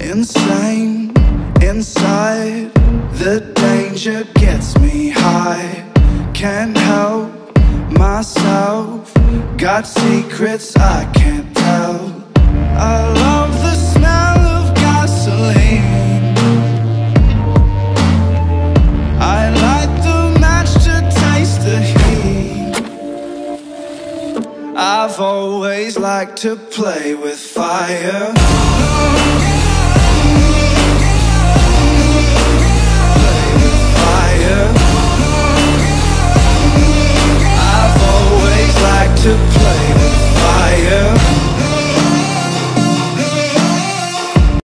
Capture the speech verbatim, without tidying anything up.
insane inside. The danger gets me high. Can't help myself. Got secrets I can't tell. I love the smell of gasoline. I light the match to taste the heat. I've always liked to play with fire.